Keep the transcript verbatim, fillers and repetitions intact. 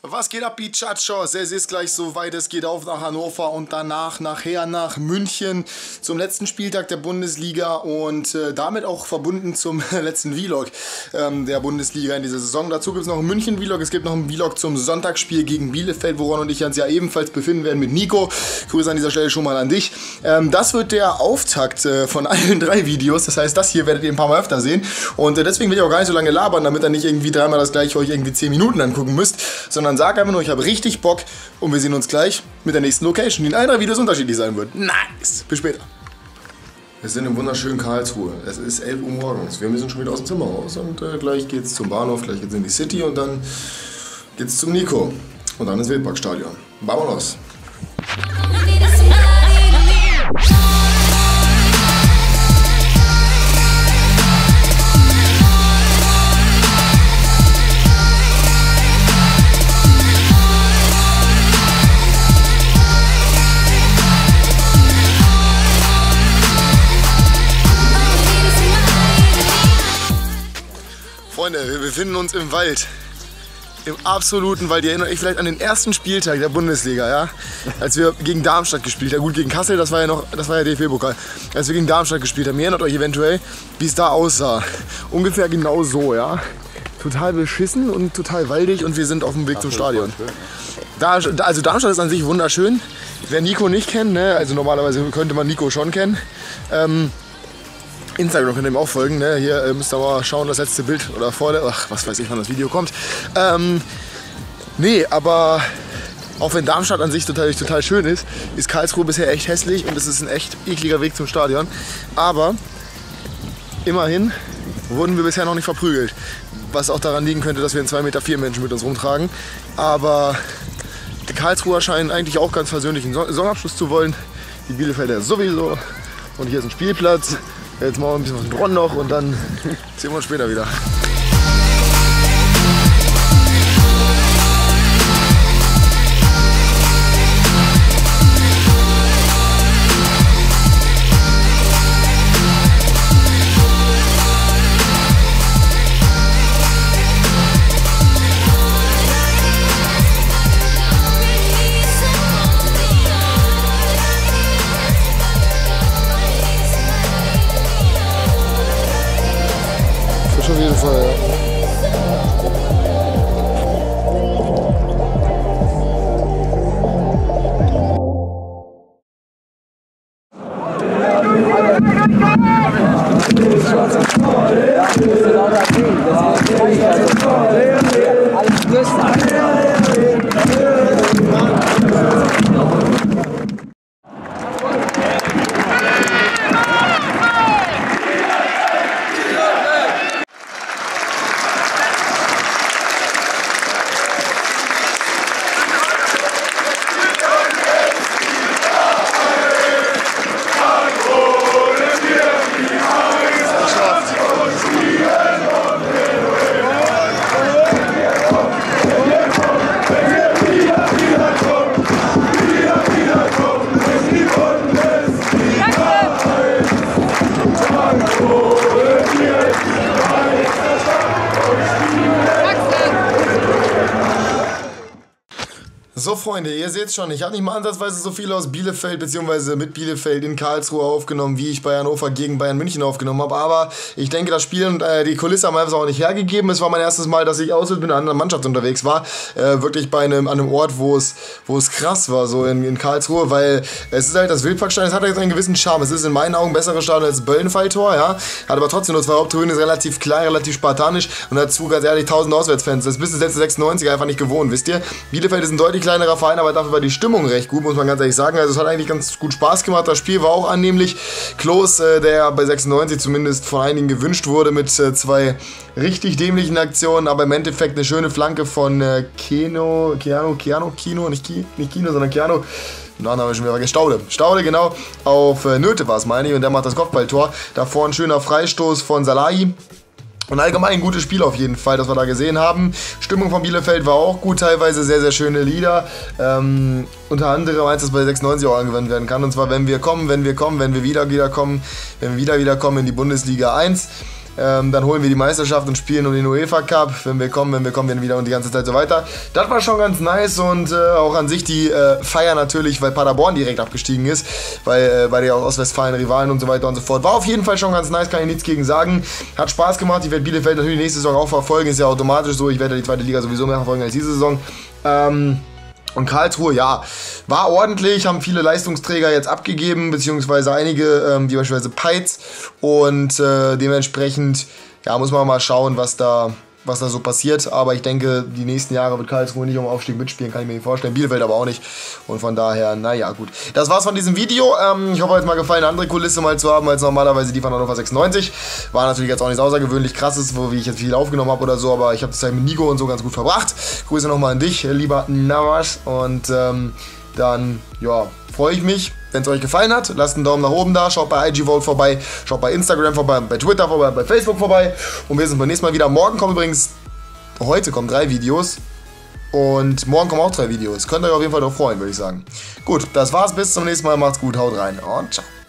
Was geht ab, Bichachos? Es ist gleich soweit, es geht auf nach Hannover und danach nachher nach München zum letzten Spieltag der Bundesliga und äh, damit auch verbunden zum letzten Vlog ähm, der Bundesliga in dieser Saison. Dazu gibt es noch einen München-Vlog, es gibt noch einen Vlog zum Sonntagsspiel gegen Bielefeld, woran und ich uns ja ebenfalls befinden werden mit Nico. Grüße an dieser Stelle schon mal an dich. Ähm, das wird der Auftakt äh, von allen drei Videos, das heißt, das hier werdet ihr ein paar Mal öfter sehen und äh, deswegen will ich auch gar nicht so lange labern, damit ihr nicht irgendwie dreimal das gleiche euch irgendwie zehn Minuten angucken müsst, sondern sag einfach nur, ich habe richtig Bock und wir sehen uns gleich mit der nächsten Location, die in allen drei Videos unterschiedlich sein wird. Nice! Bis später. Wir sind im wunderschönen Karlsruhe. Es ist elf Uhr morgens. Wir müssen schon wieder aus dem Zimmer raus und äh, gleich geht's zum Bahnhof, gleich geht's in die City und dann geht's zum Nico. Und dann ins Wildparkstadion. Vamonos! Freunde, wir befinden uns im Wald, im absoluten Wald. Ihr erinnert euch vielleicht an den ersten Spieltag der Bundesliga, ja? Als wir gegen Darmstadt gespielt haben. Gut, gegen Kassel, das war ja noch, das war ja D F B-Pokal. Als wir gegen Darmstadt gespielt haben, ihr erinnert euch eventuell, wie es da aussah. Ungefähr genau so, ja? Total beschissen und total waldig und wir sind auf dem Weg zum Stadion. Da, also Darmstadt ist an sich wunderschön. Wer Nico nicht kennt, ne? Also normalerweise könnte man Nico schon kennen. Ähm, Instagram könnt ihr ihm auch folgen, ne? Hier äh, müsst ihr mal schauen, das letzte Bild oder vorne, ach, was weiß ich, wann das Video kommt. Ähm, nee, aber auch wenn Darmstadt an sich total, total schön ist, ist Karlsruhe bisher echt hässlich und es ist ein echt ekliger Weg zum Stadion. Aber immerhin wurden wir bisher noch nicht verprügelt, was auch daran liegen könnte, dass wir einen zwei Meter vier Menschen mit uns rumtragen. Aber die Karlsruher scheinen eigentlich auch ganz versöhnlichen Saisonabschluss zu wollen, die Bielefelder sowieso. Und hier ist ein Spielplatz. Jetzt machen wir ein bisschen was mit Ron noch und dann sehen wir uns später wieder. Auf jeden Fall, ja. So Freunde, ihr seht schon, ich habe nicht mal ansatzweise so viel aus Bielefeld bzw. mit Bielefeld in Karlsruhe aufgenommen, wie ich bei Hannover gegen Bayern München aufgenommen habe, aber ich denke, das Spiel und äh, die Kulisse haben einfach auch nicht hergegeben. Es war mein erstes Mal, dass ich außer mit einer anderen Mannschaft unterwegs war, äh, wirklich bei einem, an einem Ort, wo es, wo es krass war, so in, in Karlsruhe, weil es ist halt das Wildparkstadion, es hat jetzt einen gewissen Charme, es ist in meinen Augen ein besseres Stadion als das Böllenfalltor, ja, hat aber trotzdem nur zwei Haupttribünen, ist relativ klein, relativ spartanisch und dazu ganz ehrlich tausend Auswärtsfans, das bist du selbst sechsundneunzig einfach nicht gewohnt, wisst ihr? Bielefeld ist ein deutlich kleinerer Verein, aber dafür war die Stimmung recht gut, muss man ganz ehrlich sagen. Also es hat eigentlich ganz gut Spaß gemacht. Das Spiel war auch annehmlich. Klos, äh, der bei sechsundneunzig zumindest von einigen gewünscht wurde mit äh, zwei richtig dämlichen Aktionen, aber im Endeffekt eine schöne Flanke von äh, Keno, Keano, Keano, Kino, nicht, Ki, nicht Kino, sondern Keano. Nachnamen habe ich schon wieder vergessen. Staude. Staude, genau. Auf äh, Nöte war es, meine ich. Und der macht das Kopfballtor. Davor ein schöner Freistoß von Salahi. Und allgemein ein gutes Spiel auf jeden Fall, das wir da gesehen haben. Stimmung von Bielefeld war auch gut, teilweise sehr, sehr schöne Lieder. Ähm, unter anderem eins, das bei sechsundneunzig auch angewendet werden kann. Und zwar, wenn wir kommen, wenn wir kommen, wenn wir wieder wieder kommen, wenn wir wieder wieder kommen in die Bundesliga eins. Ähm, dann holen wir die Meisterschaft und spielen um den UEFA Cup. Wenn wir kommen, wenn wir kommen, werden wieder und die ganze Zeit so weiter. Das war schon ganz nice und äh, auch an sich die äh, Feier natürlich, weil Paderborn direkt abgestiegen ist, weil, äh, weil die auch Ostwestfalen Rivalen und so weiter und so fort. War auf jeden Fall schon ganz nice, kann ich nichts gegen sagen. Hat Spaß gemacht. Ich werde Bielefeld natürlich nächste Saison auch verfolgen, ist ja automatisch so. Ich werde die zweite Liga sowieso mehr verfolgen als diese Saison. Ähm... Und Karlsruhe, ja, war ordentlich, haben viele Leistungsträger jetzt abgegeben, beziehungsweise einige, ähm, wie beispielsweise Peitz. Und äh, dementsprechend, ja, muss man mal schauen, was da, was da so passiert. Aber ich denke, die nächsten Jahre wird Karlsruhe nicht um Aufstieg mitspielen, kann ich mir nicht vorstellen. Bielefeld aber auch nicht. Und von daher, naja, gut. Das war's von diesem Video. Ähm, ich hoffe, euch hat mal gefallen, eine andere Kulisse mal zu haben, als normalerweise die von Hannover sechsundneunzig. War natürlich jetzt auch nichts außergewöhnlich krasses, wo wie ich jetzt viel aufgenommen habe oder so, aber ich habe das Zeit mit Nico und so ganz gut verbracht. Grüße nochmal an dich, lieber Navasch. Und ähm, dann, ja, freue ich mich, wenn es euch gefallen hat. Lasst einen Daumen nach oben da, schaut bei I G Vote vorbei, schaut bei Instagram vorbei, bei Twitter vorbei, bei Facebook vorbei. Und wir sind beim nächsten Mal wieder. Morgen kommen übrigens, heute kommen drei Videos. Und morgen kommen auch drei Videos. Könnt ihr euch auf jeden Fall drauf freuen, würde ich sagen. Gut, das war's. Bis zum nächsten Mal. Macht's gut, haut rein und ciao.